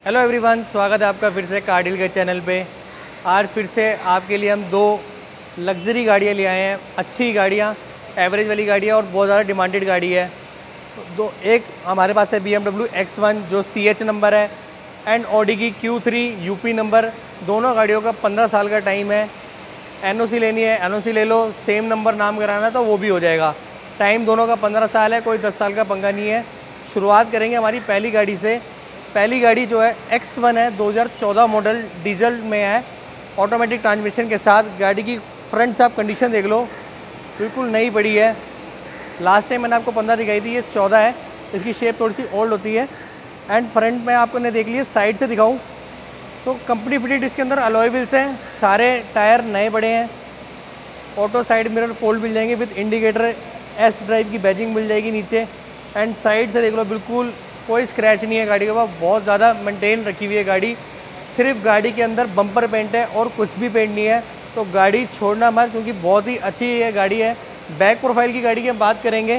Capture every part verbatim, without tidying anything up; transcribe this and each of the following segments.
Hello everyone, स्वागत है आपका फिर से कार डील के चैनल पे। आज फिर से आपके लिए हम दो लग्जरी गाड़ियाँ ले आए हैं। अच्छी गाड़ियाँ, एवरेज वाली गाड़ियाँ और बहुत ज़्यादा डिमांडेड गाड़ी है। दो एक हमारे पास है B M W X one जो सी एच नंबर है एंड ऑडी की Q three U P number. दोनों गाड़ियों का पंद्रह साल का टाइम है। एन ओ सी लेनी है एन ओ सी ले लो, सेम नंबर नाम कराना तो वो भी हो जाएगा। टाइम दोनों का पंद्रह साल है, कोई दस साल का पंगा नहीं है। शुरुआत करेंगे हमारी पहली गाड़ी से। पहली गाड़ी जो है एक्स वन है, दो हज़ार चौदह मॉडल, डीजल में है, ऑटोमेटिक ट्रांसमिशन के साथ। गाड़ी की फ्रंट से आप कंडीशन देख लो, बिल्कुल नई पड़ी है। लास्ट टाइम मैंने आपको पंद्रह दिखाई थी, ये चौदह है। इसकी शेप थोड़ी सी ओल्ड होती है। एंड फ्रंट में आपको ने देख लिया। साइड से दिखाऊं तो कंपनी फिटेड इसके अंदर अलॉय व्हील्स हैं, सारे टायर नए पड़े हैं। ऑटो साइड मिरर फोल्ड मिल जाएंगे विद इंडिकेटर, एस ड्राइव की बैजिंग मिल जाएगी नीचे। एंड साइड से देख लो, बिल्कुल कोई स्क्रैच नहीं है गाड़ी के पास, बहुत ज़्यादा मेंटेन रखी हुई है गाड़ी। सिर्फ गाड़ी के अंदर बम्पर पेंट है और कुछ भी पेंट नहीं है, तो गाड़ी छोड़ना मत क्योंकि बहुत ही अच्छी ये गाड़ी है। बैक प्रोफाइल की गाड़ी की हम बात करेंगे।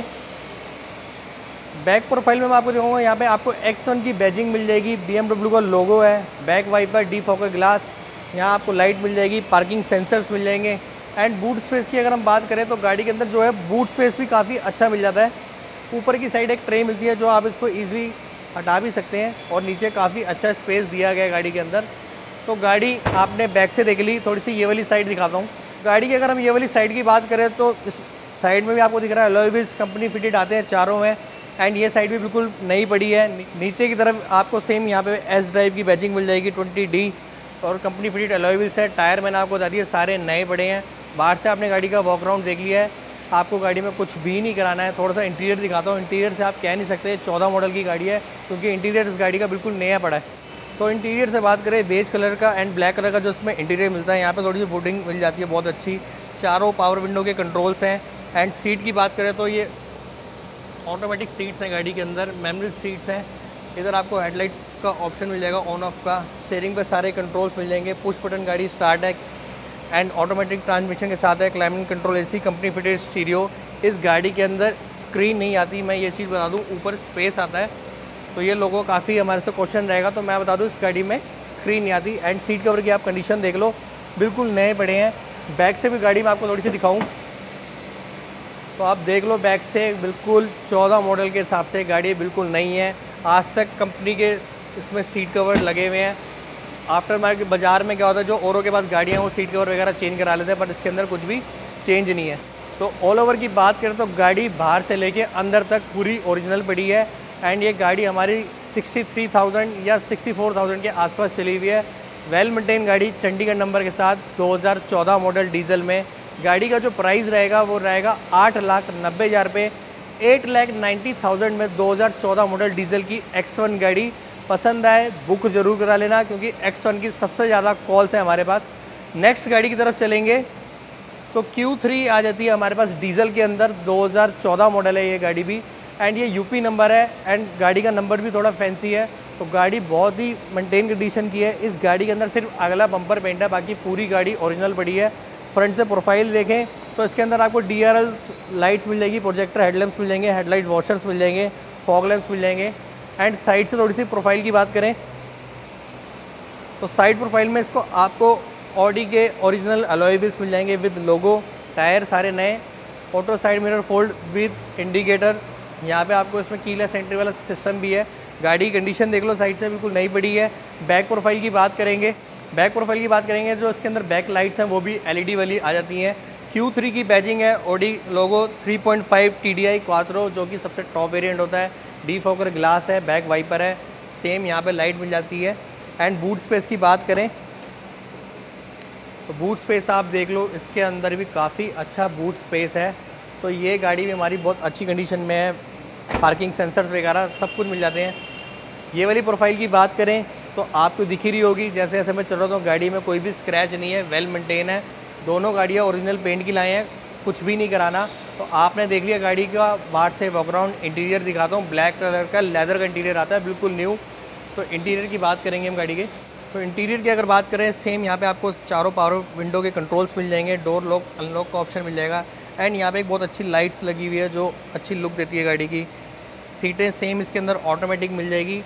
बैक प्रोफाइल में मैं आपको दिखाऊंगा, यहाँ पे आपको एक्स वन की बैजिंग मिल जाएगी, बी एम डब्ल्यू का लोगो है, back wiper, defogger glass, यहाँ आपको लाइट मिल जाएगी, पार्किंग सेंसर्स मिल जाएंगे। एंड बूट स्पेस की अगर हम बात करें तो गाड़ी के अंदर जो है बूट स्पेस भी काफ़ी अच्छा मिल जाता है। ऊपर की साइड एक ट्रे मिलती है जो आप इसको ईजिली हटा भी सकते हैं, और नीचे काफ़ी अच्छा स्पेस दिया गया है गाड़ी के अंदर। तो गाड़ी आपने बैक से देख ली। थोड़ी सी ये वाली साइड दिखाता हूँ गाड़ी की। अगर हम ये वाली साइड की बात करें तो इस साइड में भी आपको दिख रहा है अलॉय व्हील्स कंपनी फिटेड आते हैं चारों में। एंड ये साइड भी बिल्कुल नई पड़ी है। नीचे की तरफ आपको सेम यहाँ पे एस ड्राइव की बैजिंग मिल जाएगी ट्वेंटी डी, और कंपनी फिटेड अलॉय व्हील्स है। टायर मैंने आपको बता दिया सारे नए पड़े हैं। बाहर से आपने गाड़ी का वॉक राउंड देख लिया है। आपको गाड़ी में कुछ भी नहीं कराना है। थोड़ा सा इंटीरियर दिखाता हूँ। इंटीरियर से आप कह नहीं सकते चौदह मॉडल की गाड़ी है, क्योंकि इंटीरियर इस गाड़ी का बिल्कुल नया पड़ा है। तो इंटीरियर से बात करें, बेज कलर का एंड ब्लैक कलर का जो इसमें इंटीरियर मिलता है, यहाँ पे थोड़ी सी वुडिंग मिल जाती है बहुत अच्छी। चारों पावर विंडो के कंट्रोल्स हैं। एंड सीट की बात करें तो ये ऑटोमेटिक सीट्स हैं गाड़ी के अंदर, मेमोरी सीट्स हैं। इधर आपको हेडलाइट का ऑप्शन मिल जाएगा ऑन ऑफ का। स्टीयरिंग पे सारे कंट्रोल्स मिल जाएंगे। पुश बटन गाड़ी स्टार्ट है एंड ऑटोमेटिक ट्रांसमिशन के साथ है। Climate control AC, company fitted stereo. इस गाड़ी के अंदर स्क्रीन नहीं आती, मैं ये चीज़ बता दूं। ऊपर स्पेस आता है, तो ये लोगों को काफ़ी हमारे से क्वेश्चन रहेगा, तो मैं बता दूं इस गाड़ी में स्क्रीन नहीं आती। एंड सीट कवर की आप कंडीशन देख लो, बिल्कुल नए पड़े हैं। बैक से भी गाड़ी में आपको थोड़ी सी दिखाऊँ तो आप देख लो, बैक से बिल्कुल चौदह मॉडल के हिसाब से गाड़ी बिल्कुल नई है। आज तक कंपनी के इसमें सीट कवर लगे हुए हैं। आफ्टर मार्केट बाज़ार में क्या होता है, जो औरों के पास गाड़ियाँ वो सीट कवर वगैरह चेंज करा लेते हैं, बट इसके अंदर कुछ भी चेंज नहीं है। तो ऑल ओवर की बात करें तो गाड़ी बाहर से लेके अंदर तक पूरी ओरिजिनल पड़ी है। एंड ये गाड़ी हमारी तिरेसठ हज़ार या चौंसठ हज़ार के आसपास चली हुई है। वेल मेंटेन गाड़ी, चंडीगढ़ नंबर के साथ, दो हज़ार चौदह मॉडल डीजल में। गाड़ी का जो प्राइस रहेगा वो रहेगा आठ लाख नब्बे हज़ार रुपये, एट लाख नाइन्टी थाउजेंड में दो हज़ार चौदह मॉडल डीजल की एक्स वन गाड़ी। पसंद आए बुक ज़रूर करा लेना, क्योंकि एक्स वन की सबसे ज़्यादा कॉल्स हैं हमारे पास। नेक्स्ट गाड़ी की तरफ चलेंगे तो क्यू थ्री आ जाती है हमारे पास डीजल के अंदर। दो हज़ार चौदह मॉडल है ये गाड़ी भी, एंड ये यूपी नंबर है। एंड गाड़ी का नंबर भी थोड़ा फैंसी है, तो गाड़ी बहुत ही मेंटेन कंडीशन की है। इस गाड़ी के अंदर सिर्फ अगला बम्पर पेंट है, बाकी पूरी गाड़ी ओरिजिनल पड़ी है। फ्रंट से प्रोफाइल देखें तो इसके अंदर आपको डी आर एल लाइट्स मिल जाएगी, प्रोजेक्टर हेडलैम्प्स मिल जाएंगे, हेडलाइट वॉशर्स मिल जाएंगे, फॉग लैम्प्स मिल जाएंगे। एंड साइड से थोड़ी सी प्रोफाइल की बात करें तो साइड प्रोफाइल में इसको आपको ऑडी के ओरिजिनल अलॉय व्हील्स मिल जाएंगे विद लोगो। टायर सारे नए, auto side mirror fold with indicator. यहाँ पे आपको इसमें कीलेस एंट्री वाला सिस्टम भी है। गाड़ी की कंडीशन देख लो, साइड से बिल्कुल नई पड़ी है। बैक प्रोफाइल की बात करेंगे बैक प्रोफाइल की बात करेंगे जो इसके अंदर बैक लाइट्स हैं वो भी एलईडी वाली आ जाती हैं। क्यू थ्री की बैजिंग है, Audi logo, three point five T D I quattro जो कि सबसे टॉप वेरिएंट होता है। डी फोकर ग्लास है, बैक वाइपर है, सेम यहाँ पे लाइट मिल जाती है। एंड बूट स्पेस की बात करें तो बूट स्पेस आप देख लो, इसके अंदर भी काफ़ी अच्छा बूट स्पेस है। तो ये गाड़ी भी हमारी बहुत अच्छी कंडीशन में है। पार्किंग सेंसर्स वगैरह सब कुछ मिल जाते हैं। ये वाली प्रोफाइल की बात करें तो आपको दिख ही रही होगी, जैसे जैसे मैं चल रहा हूँ गाड़ी में कोई भी स्क्रैच नहीं है, वेल मेंटेन है। दोनों गाड़ियाँ ओरिजिनल पेंट की लाए हैं, कुछ भी नहीं कराना। तो आपने देख लिया गाड़ी का बाहर से बैकग्राउंड। इंटीरियर दिखाता हूँ, ब्लैक कलर का लेदर का इंटीरियर आता है, बिल्कुल न्यू। तो इंटीरियर की बात करेंगे हम गाड़ी के तो इंटीरियर की अगर बात करें, सेम यहाँ पे आपको चारों पावर विंडो के कंट्रोल्स मिल जाएंगे, डोर लॉक अनलॉक का ऑप्शन मिल जाएगा। एंड यहाँ पे एक बहुत अच्छी लाइट्स लगी हुई है जो अच्छी लुक देती है गाड़ी की। सीटें सेम इसके अंदर ऑटोमेटिक मिल जाएगी।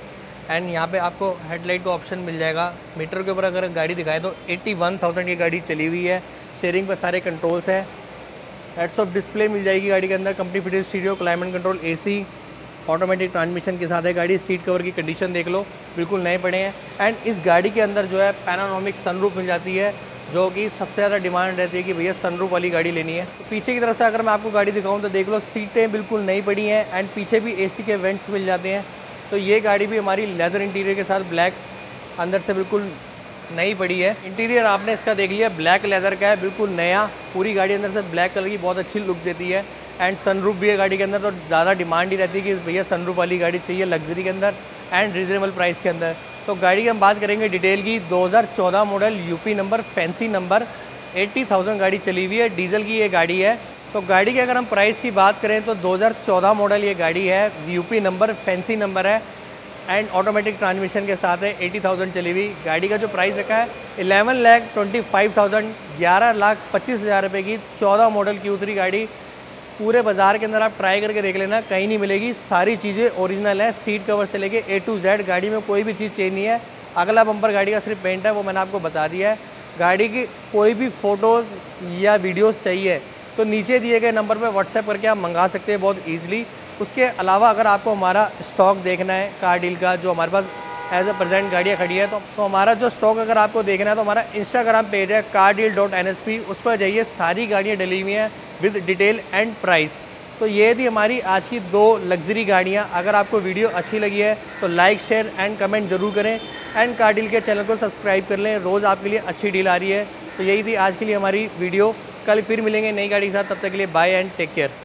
एंड यहाँ पे आपको हेडलाइट का ऑप्शन मिल जाएगा। मीटर के ऊपर अगर गाड़ी दिखाए तो इक्यासी हज़ार की गाड़ी चली हुई है। स्टीयरिंग पर सारे कंट्रोल्स हैं। हेड्स अप डिस्प्ले मिल जाएगी गाड़ी के अंदर, company fitted stereo, climate control, AC, automatic transmission के साथ है गाड़ी। सीट कवर की कंडीशन देख लो, बिल्कुल नए पड़े हैं। एंड इस गाड़ी के अंदर जो है पैनारोमिक सनरूफ मिल जाती है, जो कि सबसे ज़्यादा डिमांड रहती है कि भैया सनरूफ वाली गाड़ी लेनी है। तो पीछे की तरफ से अगर मैं आपको गाड़ी दिखाऊं तो देख लो, सीटें बिल्कुल नई पड़ी हैं एंड पीछे भी एसी के वेंट्स मिल जाते हैं। तो ये गाड़ी भी हमारी लेदर इंटीरियर के साथ ब्लैक अंदर से बिल्कुल नई पड़ी है। इंटीरियर आपने इसका देख लिया, ब्लैक लेदर का है, बिल्कुल नया। पूरी गाड़ी अंदर से ब्लैक कलर की बहुत अच्छी लुक देती है। एंड सनरूफ भी है गाड़ी के अंदर, तो ज़्यादा डिमांड ही रहती है कि भैया सनरूफ वाली गाड़ी चाहिए लग्जरी के अंदर एंड रीजनेबल प्राइस के अंदर। तो गाड़ी की हम बात करेंगे डिटेल की। दो हज़ार चौदह model, UP number, fancy number, अस्सी हज़ार गाड़ी चली हुई है, डीजल की ये गाड़ी है। तो गाड़ी की अगर हम प्राइस की बात करें तो दो हज़ार चौदह मॉडल ये गाड़ी है, यूपी नंबर, फैंसी नंबर है एंड ऑटोमेटिक ट्रांसमिशन के साथ है। अस्सी हज़ार चली हुई गाड़ी का जो प्राइस रखा है ग्यारह लाख पच्चीस थाउजेंड, ग्यारह लाख पच्चीस हज़ार रुपये की चौदह मॉडल की उतरी गाड़ी। पूरे बाज़ार के अंदर आप ट्राई करके देख लेना, कहीं नहीं मिलेगी, सारी चीज़ें ओरिजिनल है। सीट कवर से लेके ए टू जेड, गाड़ी में कोई भी चीज़ चेंज नहीं है। अगला बम्पर गाड़ी का सिर्फ पेंट है, वो मैंने आपको बता दिया है। गाड़ी की कोई भी फ़ोटोज़ या वीडियोज़ चाहिए तो नीचे दिए गए नंबर पर व्हाट्सएप करके आप मंगा सकते हैं बहुत ईजिली। उसके अलावा अगर आपको हमारा स्टॉक देखना है कार डील का, जो हमारे पास एज अ प्रेजेंट गाड़ियाँ खड़ी है, तो, तो हमारा जो स्टॉक अगर आपको देखना है तो हमारा इंस्टाग्राम पेज है car deal dot N S P, उस पर जाइए, सारी गाड़ियाँ डली हुई हैं विद डिटेल एंड प्राइस। तो ये थी हमारी आज की दो लग्जरी गाड़ियाँ। अगर आपको वीडियो अच्छी लगी है तो लाइक, शेयर एंड कमेंट जरूर करें एंड कार डील के चैनल को सब्सक्राइब कर लें, रोज़ आपके लिए अच्छी डील आ रही है। तो यही थी आज के लिए हमारी वीडियो। कल फिर मिलेंगे नई गाड़ी के साथ, तब तक के लिए बाय एंड टेक केयर।